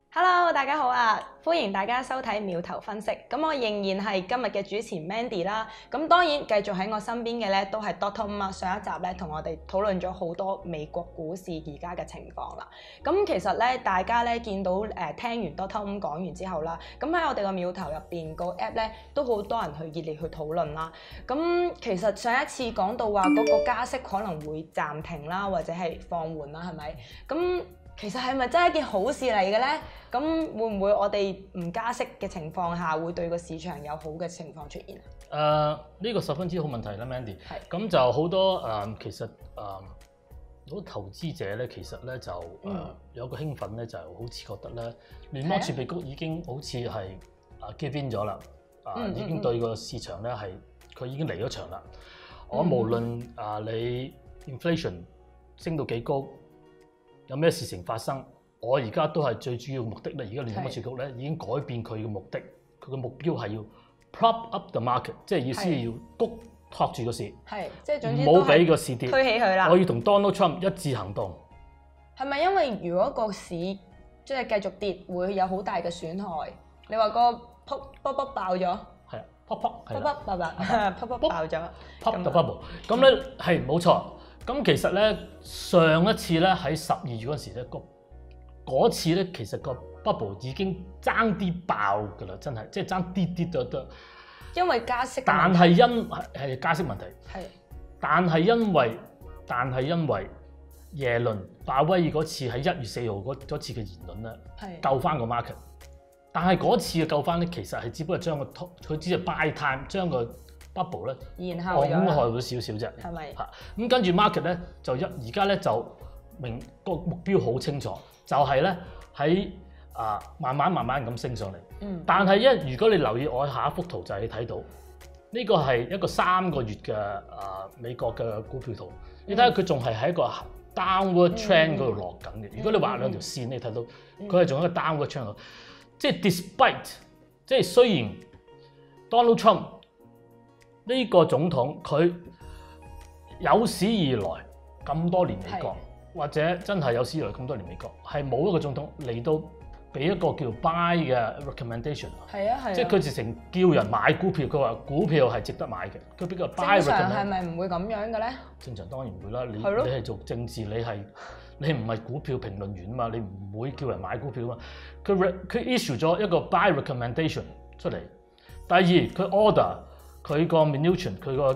Hello，大家好啊！歡迎大家收睇苗頭分析。咁我仍然係今日嘅主持 Mandy 啦。咁當然繼續喺我身邊嘅咧都係 Doctor Tom 啊。上一集咧同我哋討論咗好多美國股市而家嘅情況啦。咁其實咧大家咧見到聽完 Doctor Tom 講完之後啦，咁喺我哋個苗頭入邊個 app 咧都好多人去熱烈去討論啦。咁其實上一次講到話嗰個加息可能會暫停啦，或者係放緩啦，係咪？咁其實係咪真係一件好事嚟嘅咧？咁會唔會我哋唔加息嘅情況下，會對個市場有好嘅情況出現啊？ 呢個十分之好問題啦，Mandy。 係。 咁就好多其實好多投資者咧，其實咧就有個興奮咧，就好似覺得咧，聯邦儲備局已經好似係give in 咗啦，已經對個市場咧係佢已經離咗場啦。我無論你 inflation 升到幾高，有咩事情發生，我而家都係最主要目的咧。而家聯邦儲備局咧已經改變佢嘅目的，佢嘅目標係要 prop up the market， 即係意思要谷托住個市， 係即係總之唔好俾個市跌， 推起佢啦。 我要同 Donald Trump 一致行動。 係咪因為如果個市即係繼續跌，會有好大嘅損害？你話個卜爆咗？ 係啊，pop 爆咗 ，pop the bubble。咁咧係冇錯。咁其實咧上一次咧喺12月嗰時咧嗰次咧其實個 bubble 已經爭啲爆㗎啦，真係即係爭啲都得。 因為加息。 但係係加息問題。 係。 但係因為耶倫鮑威爾嗰次喺1月4號嗰次嘅言論咧，救翻個 market。但係嗰次嘅救翻咧，其實係只不過將佢只係 buy time 將個 bubble 咧然後損害咗少少啫。 係咪？ 嚇咁跟住 market 咧就而家咧就明個目標好清楚，就係咧喺慢慢咁升上嚟。但係如果你留意我下一幅圖就係你睇到呢個係一個3個月嘅美國嘅股票圖，你睇下佢仲係喺一個 downward trend 嗰度落緊嘅。如果你畫兩條線，你睇到佢係仲喺一個 downward trend 度，即係 despite 即係雖然 Donald Trump 呢個總統佢有史以來咁多年美國，或者真係有史以來咁多年美國係冇一個總統嚟到俾一個叫 buy 嘅 recommendation。係啊，即係佢直情叫人買股票，佢話股票係值得買嘅，佢俾個 buy recommendation。正常係咪唔會咁樣嘅咧？正常當然唔會啦，你係做政治，你唔係股票評論員啊嘛，你唔會叫人買股票啊嘛。佢 issue 咗一個 buy recommendation 出嚟。第二佢 order 佢個 Mnuchin 佢個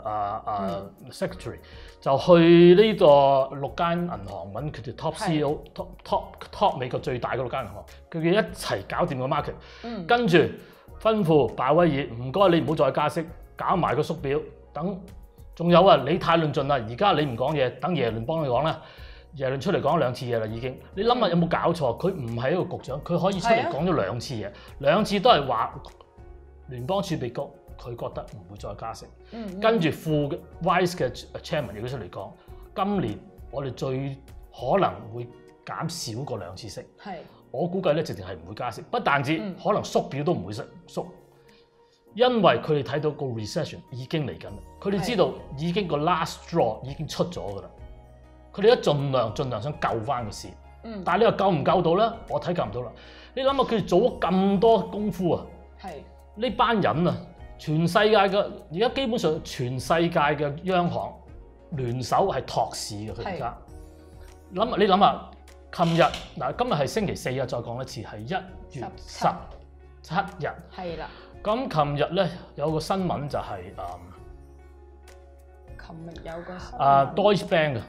secretary 就去呢個6間銀行揾佢哋 top CEO top 美國最大嗰6間銀行，佢哋一齊搞掂個 market。跟住吩咐鮑威爾唔該你唔好再加息，搞埋個縮表等。仲有你太論盡啦，而家你唔講嘢，等耶倫幫你講啦。耶倫出嚟講2次嘢啦已經，你諗下有冇搞錯？佢唔係一個局長，佢可以出嚟講咗2次嘢，2次都係話聯邦儲備局佢覺得唔會再加息。跟住副 vice 嘅 chairman 亦都出嚟講，今年我哋最可能會減少過2次息。我估計咧直情係唔會加息，不但止可能縮表都唔會縮，因為佢哋睇到個 recession 已經嚟緊啦，佢哋知道已經個 last straw 已經出咗㗎啦。佢哋一盡量想救翻個市，但係你話救唔救到咧？我睇救唔到啦。你諗下佢哋做咗咁多功夫啊，呢班人啊，全世界嘅而家基本上全世界嘅央行聯手係托市嘅。佢而家你諗下，琴日今日係星期4啊，再講一次係1月17日。係啦。咁琴日咧有個新聞就係琴日有個新聞Deutsche Bank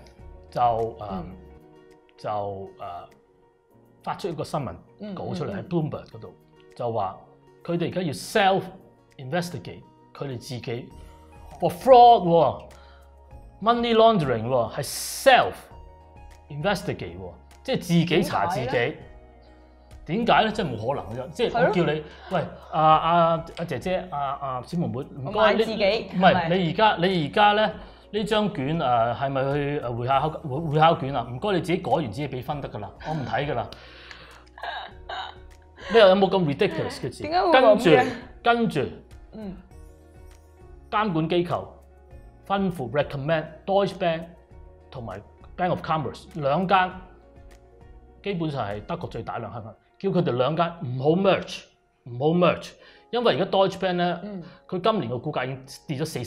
就發出一個新聞稿出嚟喺 Bloomberg 嗰度，就話佢哋而家要 self investigate 佢哋自己 for fraud、money laundering 係 self investigate 即係自己查自己。點解咧？真係冇可能嘅，即係我叫你，喂阿姐姐小妹妹，唔該你，唔係你而家咧呢張卷係咪去會考卷啊？唔該你自己改完自己俾分得㗎啦，我唔睇㗎啦。你又有冇咁 ridiculous 嘅事？跟住，監管機構吩咐 recommend Deutsche Bank 同埋 Bank of Commerce 2間基本上係德國最大量客，叫佢哋兩間唔好 merge，因為而家 Deutsche Bank 咧，佢今年嘅股價已經跌咗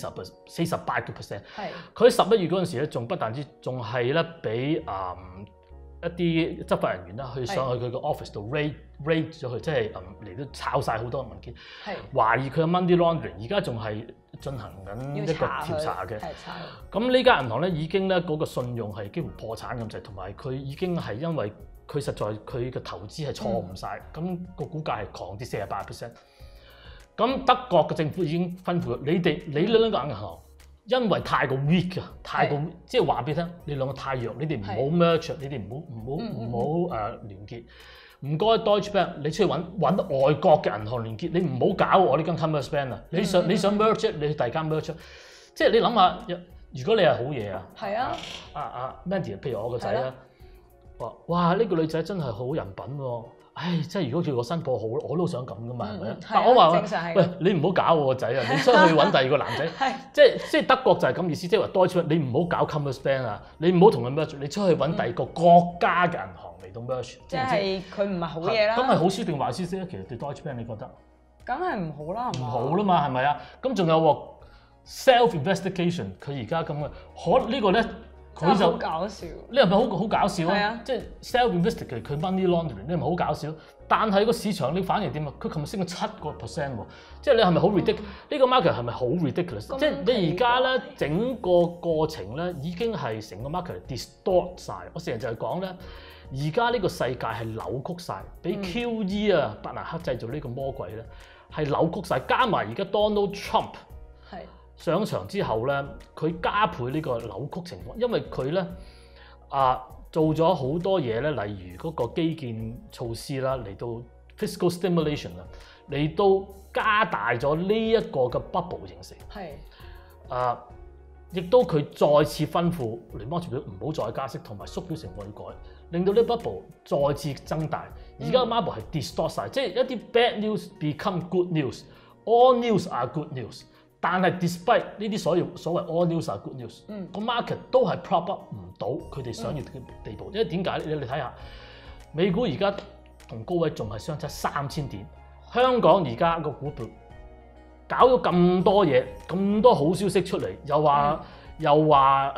48%。係。佢11月嗰陣時咧，仲不但止，仲係咧俾一啲執法人員啦，去上去佢個 office 度 raid 咗佢，即係嚟到抄晒好多文件，懷疑佢有 money laundering， 而家仲係進行緊一個調查嘅。咁呢間銀行咧已經咧嗰個信用係幾乎破產咁滯，同埋佢已經係因為佢實在佢嘅投資係錯誤晒，咁個股價係狂跌48%。咁德國嘅政府已經吩咐你兩個銀行。因為太過 weak 啊，太過即係話俾你聽，你兩個太弱，你哋唔好 merge， 你哋唔好聯結。唔該 Deutsche Bank， 你出去揾外國嘅銀行聯結，你唔好搞我呢間 Commerce Bank 啊！你想 merge， 你去第二間 merge， 即係你諗下，如果你係好嘢啊，係啊，Mandy， 譬如我個仔啦，話哇呢個女仔真係好人品喎。唉，即係如果叫我新抱好，我都想咁噶嘛，係咪？但我話喂，你唔好搞我個仔啊！你出去揾第二個男仔，即係德國就係咁意思，即係話 Deutsche Bank， 你唔好搞 Commerce Bank 啊！你唔好同佢 merge， 你出去揾第二個國家嘅銀行嚟到 merge。即係佢唔係好嘢啦。咁係好書定壞書先？其實對 Deutsche Bank 你覺得？梗係唔好啦，係嘛？唔好啦嘛，係咪啊？咁仲有喎 self investigation， 佢而家咁嘅，呢個咧。佢就好搞笑，你係咪好搞笑啊？啊，即係 self-investigate 佢 money laundering， 你係咪好搞笑？但係個市場你反而點啊？佢琴日升咗7%喎，即係你係咪好 ridiculous？呢個 market 係咪好 ridiculous？即係你而家咧整個過程咧已經係成個 market distort 晒。我成日就係講咧，而家呢個世界係扭曲晒，俾 QE 啊伯南克製造呢個魔鬼咧係扭曲晒，加埋而家 Donald Trump。上場之後咧，佢加倍呢個扭曲情況，因為佢咧做咗好多嘢咧，例如嗰個基建措施啦，嚟到 fiscal stimulation 啦，嚟到加大咗呢一個嘅 bubble 形成。係亦都佢再次吩咐聯邦儲備局唔好再加息，同埋縮表情況要改，令到呢 bubble 再次增大。而家 marble 係 distort 晒，即係一啲 bad news become good news，all news are good news。但係 despite 呢啲所謂 all news are good news，個 market 都係 prop up 唔到佢哋想要嘅地步。因為點解咧？你睇下美股而家同高位仲係相差3000點，香港而家個股票搞咗咁多嘢，咁多好消息出嚟，又話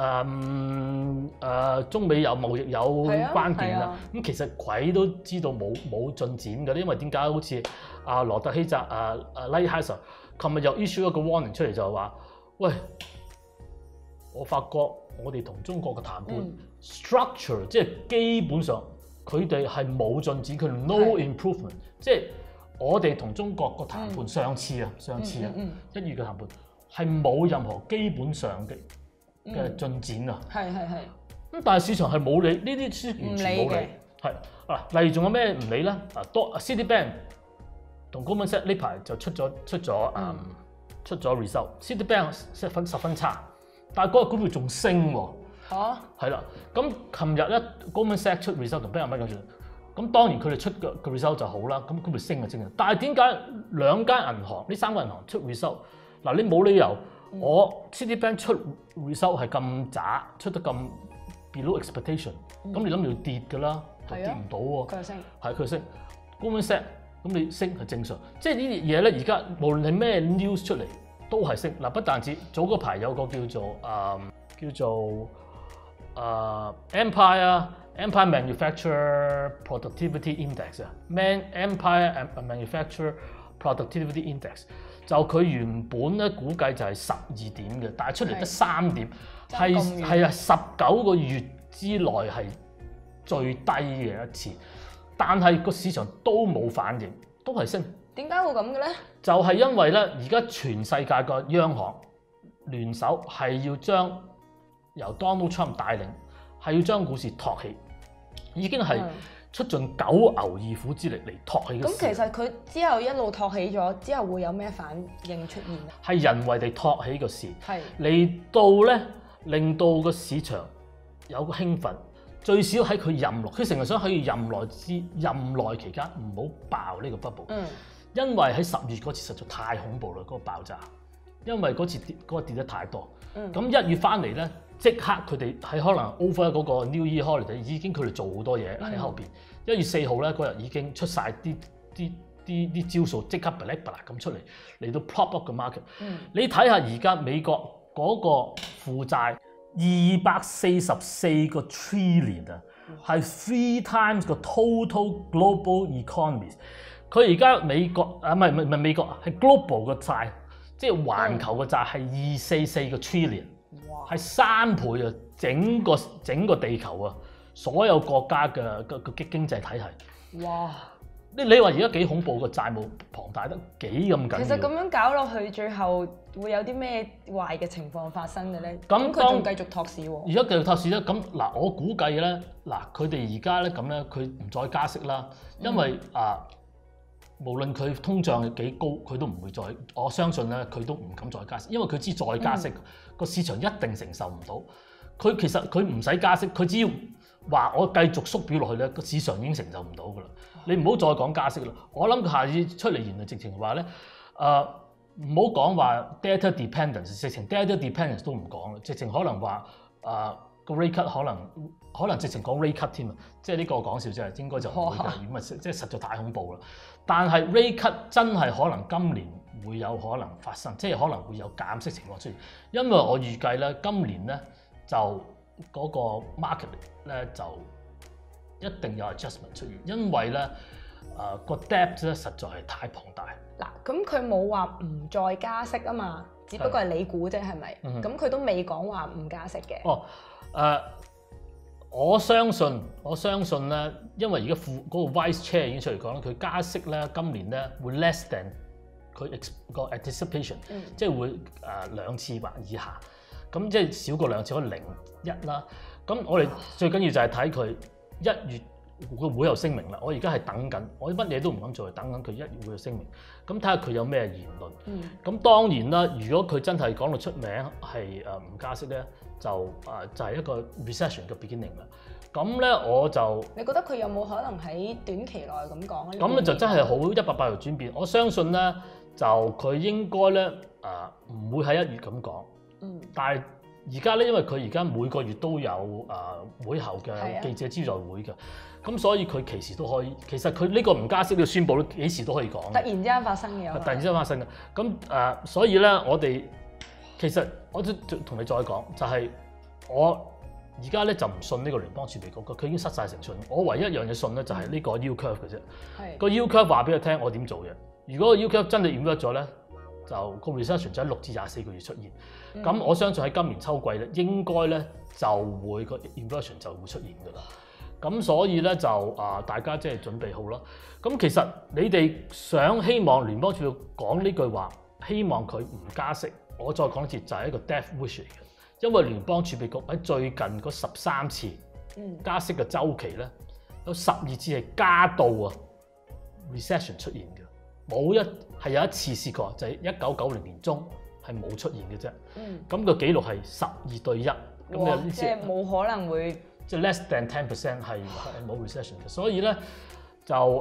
中美有貿易有關鍵啦。咁其實鬼都知道冇進展嘅，因為點解好似羅特希澤Lighthizer琴日又 issue 一個 warning 出嚟，就係話：喂，我發覺我哋同中國嘅談判 structure， 即係基本上佢哋係冇進展，佢 no improvement。即係我哋同中國個談判上次啊，1月嘅談判係冇任何基本上嘅進展啊。咁但係市場係冇理呢啲，完全冇理。係例如仲有咩唔理咧？Citibank 同 Goldman Sachs 呢排就出咗 result，Citibank 十分差，但係嗰個股票仲升喎。係啦，咁琴日咧 Goldman Sachs 出 result 同 Bank of America 咁當然佢哋出嘅 result 就好啦，咁股票升就升嘅。但係點解兩間銀行呢3個銀行出 result？ 嗱，你冇理由我 Citibank 出 result 係咁渣，出得咁 below expectation， 咁你諗住跌㗎啦，就跌唔到喎。佢升，係佢升 Goldman Sachs。咁你升係正常，即係呢啲嘢咧。而家無論係咩 news 出嚟都係升嗱，不但止早嗰排有個叫做Empire Manufacturer Productivity Index 啊，Empire Manufacturer Productivity Index 就佢原本咧估計就係12點嘅，但係出嚟得3點，係19個月之內係最低嘅一次。但係個市場都冇反應，都係升。點解會咁嘅咧？就係因為咧，而家全世界個央行聯手係要將由 Donald Trump 帶領，係要將股市托起，已經係出盡九牛二虎之力嚟托起個市。咁其實佢之後一路托起咗，之後會有咩反應出現啊？係人為地托起個市，嚟到咧令到個市場有個興奮。最少喺佢任內，佢成日想喺任內期間唔好爆呢個 bubble，因為喺10月嗰次實在太恐怖啦，嗰個爆炸。 因為嗰次嗰個跌得太多。咁1月翻嚟咧，即刻佢哋喺可能 over 嗰個 New Year Holiday 已經佢哋做好多嘢喺後邊。1月4號咧嗰日已經出晒啲招數，即刻 black 咁出嚟到 prop up 個 market。你睇下而家美國嗰個負債244個 trillion 啊，係 3 times 個 total global economy。佢而家美國唔係美國，係 global 個債，即係環球個債係244個 trillion， 係3倍啊！整個地球啊，所有國家嘅經濟體系。哇！你話而家幾恐怖，個債務龐大得幾咁緊要？ 其實咁樣搞落去，最後會有啲咩壞嘅情況發生嘅咧？咁佢仲繼續托市喎。 而家繼續托市咧，咁嗱，我估計咧，嗱，佢哋而家咧咁咧，佢唔再加息啦，因為無論佢通脹幾高，佢都唔會再，我相信咧，佢都唔敢再加息，因為佢知再加息個市場一定承受唔到。佢其實佢唔使加息，佢只要話我繼續縮表落去咧，個市場已經承受唔到噶啦。你唔好再講加息啦。我諗佢下次出嚟言論直情話咧，唔好講話 data dependence， 直情 data dependence 都唔講啦，直情可能話個 rate cut 可能直情講 rate cut 添啊，即係呢個講笑啫，應該就唔會嘅，咁啊即係實在太恐怖啦。但係 rate cut 真係可能今年會有可能發生，即係可能會有減息情況出現，因為我預計咧今年咧就嗰個 market 咧就一定有 adjustment 出現，因為咧個 debt 咧實在係太龐大。 嗱，咁佢冇話唔再加息啊嘛，只不過係你估啫，係咪？咁佢都未講話唔加息嘅。 我相信咧，因為而家嗰個 Vice Chair 已經出嚟講啦，佢加息咧今年咧會 less than 佢個 anticipation，即係會2次或以下，咁即係少過2次，可能0.1啦。咁我哋最緊要就係睇佢1月個會有聲明啦。我而家係等緊，我乜嘢都唔敢做，等緊佢1月會有聲明。咁睇下佢有咩言論。咁當然啦，如果佢真係講到出名係唔加息咧，就係一個 recession 嘅 beginning 啦。咁咧我就你覺得佢有冇可能喺短期內咁講咧？ 咁咧就真係好180度轉變。我相信咧就佢應該咧唔會喺1月咁講。但係而家咧，因為佢而家每個月都有會後嘅記者招待會嘅，咁所以佢其時都可以。其實佢呢個唔加息嘅宣佈咧，幾時都可以講。突然之間發生嘅。 突然之間發生嘅。咁所以咧，我哋其實我都同你再講，就係我而家咧就唔信呢個聯邦儲備局，佢已經失晒誠信。我唯一一樣嘢信咧，就係呢個 yield curve 嘅啫。個 yield curve 話俾佢聽，我點做嘅。如果個 yield curve 真係 invert 咗咧，就個 recession 就喺6至24個月出現。咁我相信喺今年秋季咧，應該咧就會個 inversion 就會出現㗎啦。咁所以咧就大家即係準備好啦。咁其實你哋希望聯邦儲備局講呢句話，希望佢唔加息。我再講一次，就係一個 death wish 嚟嘅。因為聯邦儲備局喺最近嗰13次加息嘅週期咧，有12次係加到recession 出現嘅，係有一次試過，就係1990年中係冇出現嘅啫。咁個紀錄係12對1，咁即係冇可能會即係 less than 10% 係冇 recession 嘅。所以咧就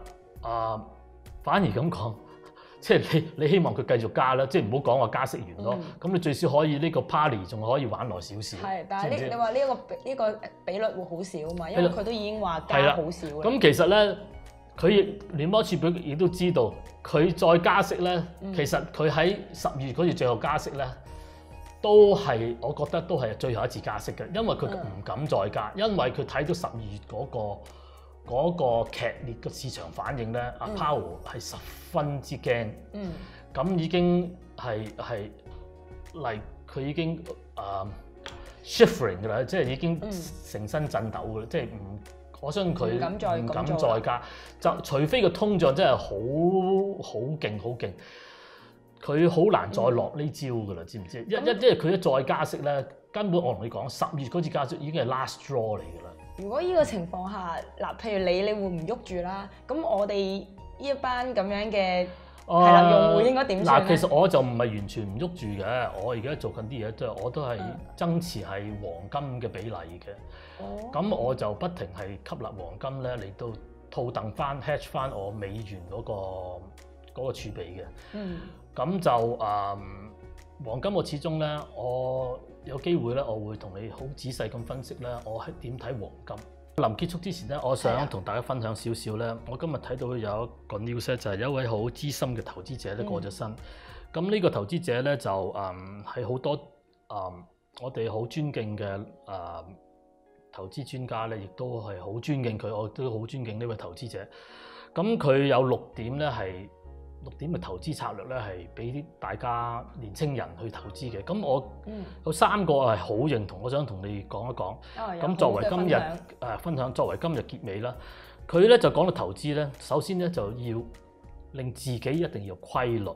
反而咁講。即係你希望佢繼續加啦，即係唔好講話加息完咯。咁你最少可以呢個 party 仲可以玩耐少少。 係，但係你話呢個比率會好少啊嘛，因為佢都已經話加好少。 咁其實咧，佢聯邦儲備局亦都知道，佢再加息咧，其實佢喺12月嗰次最後加息咧，我覺得都係最後一次加息嘅，因為佢唔敢再加，因為佢睇到12月嗰個劇烈嘅市場反應咧，阿 Powell 係十分之驚，咁已經係佢已經shivering 㗎啦，即係已經成身震抖㗎啦，即係我相信佢唔敢再加，就除非個通脹真係好勁，佢好難再落呢招㗎啦，知唔知？因為佢一再加息咧，根本我同你講10月嗰次加息已經係 last draw 嚟㗎啦。 如果呢個情況下，嗱，譬如你會唔喐住啦？咁我哋呢一班咁樣嘅係啦，用戶應該點算咧？ 其實我就唔係完全唔喐住嘅，我而家做緊啲嘢，我都係增持係黃金嘅比例嘅。咁我就不停係吸納黃金咧，嚟到套戥翻 hedge 翻我美元嗰個儲備嘅。咁就黃金我始終咧，我有機會咧，我會同你好仔細咁分析咧，我係點睇黃金。臨結束之前咧，我想同大家分享少少咧。我今日睇到有一個 news 就係有一位好資深嘅投資者咧過咗身。咁呢個投資者咧就係好多我哋好尊敬嘅投資專家咧，亦都係好尊敬佢，我都好尊敬呢位投資者。咁佢有6點咧係。6點嘅投資策略咧，係俾啲大家年青人去投資嘅。咁我有3個係好認同，我想同你講一講。咁作為今日分享，作為今日結尾啦，佢咧就講到投資咧，首先咧就要令自己一定要規律。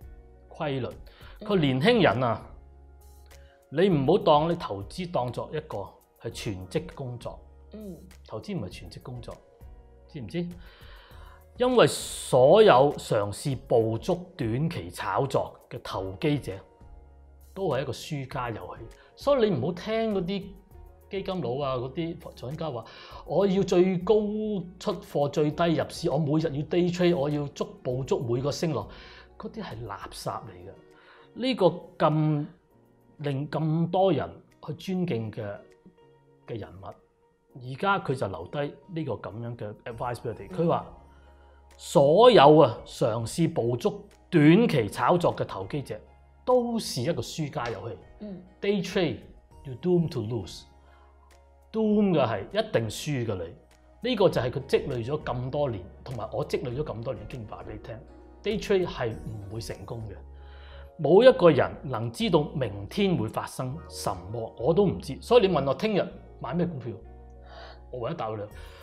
佢年輕人啊，你唔好當你投資當作一個係全職工作。投資唔係全職工作，知唔知？因為所有嘗試捕捉短期炒作嘅投機者，都係一個輸家遊戲。所以你唔好聽嗰啲基金佬啊，嗰啲財經家話，我要最高出貨、最低入市，我每日要 day trade， 我要捕捉每個升落，嗰啲係垃圾嚟嘅。呢個咁令咁多人去尊敬嘅人物，而家佢就留低呢個咁樣嘅 advice 俾我哋。佢話。所有嘗試捕捉短期炒作嘅投機者，都是一個輸家遊戲。Day trade you doomed to lose，doom 嘅係一定輸嘅你。呢個就係佢積累咗咁多年，同埋我積累咗咁多年經驗話俾你聽。Day trade 係唔會成功嘅，冇一個人能知道明天會發生什麼，我都唔知。所以你問我聽日買咩股票，我唯一答你，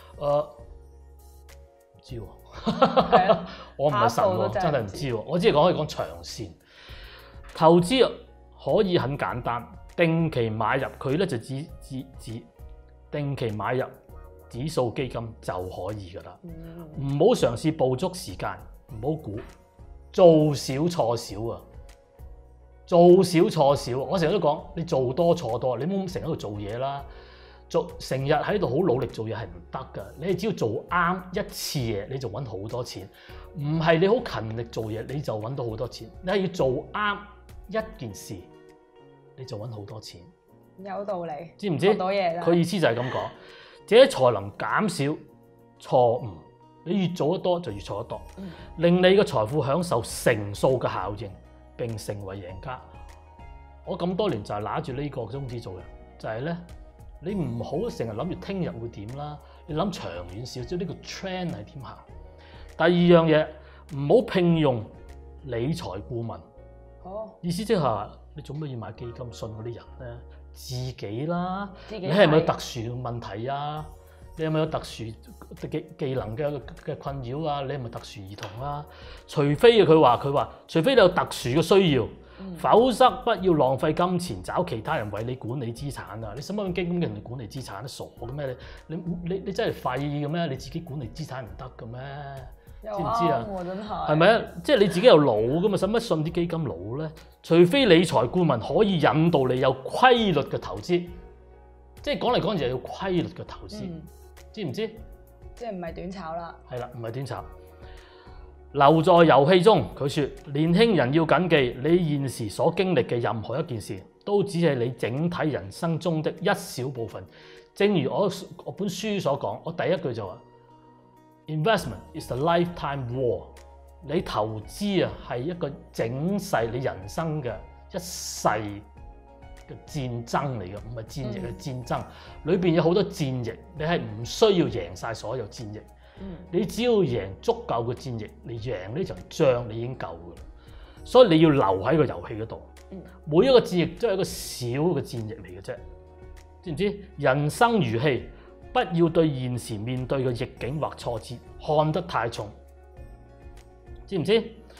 唔知喎。我唔係神喎，真係唔知喎。我只係可以講長線投資可以很簡單，定期買入佢咧就定期買入指數基金就可以噶啦。唔好嘗試捕捉時間，唔好估，做少錯少啊！做少錯少，我成日都講，你做多錯多，你唔好成日喺度做嘢啦。成日喺度好努力做嘢係唔得㗎，你只要做啱一次嘢你就揾好多錢，唔係你好勤力做嘢你就揾到好多錢，你係要做啱一件事你就揾好多錢。 有道理， 知唔知？ 學到嘢啦。 佢意思就係咁講，這才能減少錯誤，你越做得多就越錯得多，令你嘅財富享受乘數嘅效應並成為贏家。我咁多年就係拿住呢個宗旨做嘅，就係咧。你唔好成日諗住聽日會點啦，你諗長遠少少，呢個 trend 係點行？第二樣嘢，唔好聘用理財顧問。意思即係話你做乜要買基金信嗰啲人咧？自己啦，你係咪有特殊問題啊？你係咪有特殊技能嘅困擾啊？你係咪特殊兒童啊？除非佢話，除非你有特殊嘅需要。否則不要浪費金錢找其他人為你管理資產啊！你使乜咁基金嘅人嚟管理資產？傻嘅咩？你真係廢嘅咩？你自己管理資產唔得嘅咩？知唔知啊？係咪啊？即係你自己有腦嘅嘛？使乜信啲基金佬咧？除非理財顧問可以引導你有規律嘅投資，即係講嚟講去就係要規律嘅投資，知唔知？ 即係唔係短炒啦？係啦，唔係短炒。留在遊戲中，佢說年輕人要謹記，你現時所經歷嘅任何一件事，都只係你整體人生中的一小部分。正如我本書所講，我第一句就話 Investment is a lifetime war。你投資啊係一個整世你人生嘅一世嘅戰爭嚟嘅，唔係戰役嘅戰爭。裏邊有好多戰役，你係唔需要贏晒所有戰役。你只要贏足夠嘅戰役，你贏呢場仗你已經夠㗎啦。所以你要留喺個遊戲嗰度。每一個戰役都係一個小嘅戰役嚟嘅啫，知唔知？人生如戲，不要對現時面對嘅逆境或挫折看得太重，知唔知？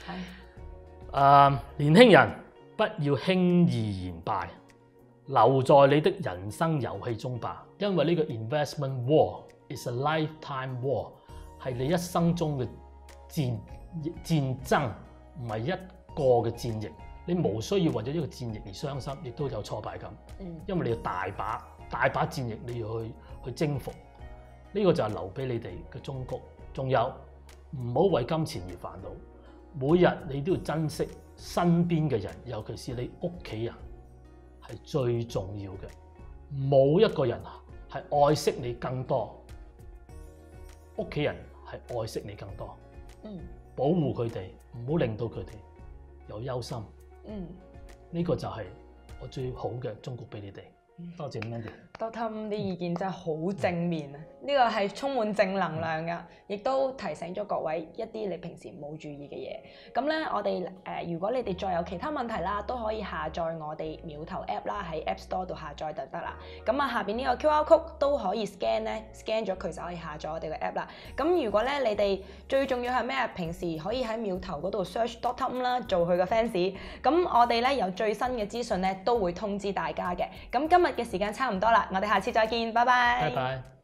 年輕人不要輕易言敗，留在你的人生遊戲中吧，因為呢個 investment war is a lifetime war。係你一生中嘅戰爭，唔係一個嘅戰役。你無需要為咗呢個戰役而傷心，亦都有挫敗感。因為你有大把戰役你要去征服。呢個就係留俾你哋嘅忠告。仲有唔好為金錢而煩惱， 每日你都要珍惜身邊嘅人，尤其是你屋企人係最重要嘅。冇一個人係愛惜你更多，屋企人係愛惜你更多。保護佢哋，唔好令到佢哋有憂心。呢個就係我最好嘅忠告俾你哋。多謝 Mandy。Doctor 啲意見真係好正面啊！呢個係充滿正能量㗎，亦都提醒咗各位一啲你平時冇注意嘅嘢。咁咧，我哋如果你哋再有其他問題啦，都可以下載我哋苗頭 App 啦，喺 App Store 度下載就得啦。咁啊，下邊呢個 QR code 都可以 scan 咗佢就可以下載我哋嘅 App 啦。咁如果咧你哋最重要係咩？平時可以喺苗頭嗰度 search Doctor 啦，做佢嘅 fans。咁我哋咧有最新嘅資訊咧，都會通知大家嘅。咁今日嘅時間差唔多啦，我哋下次再見，拜拜。 拜拜。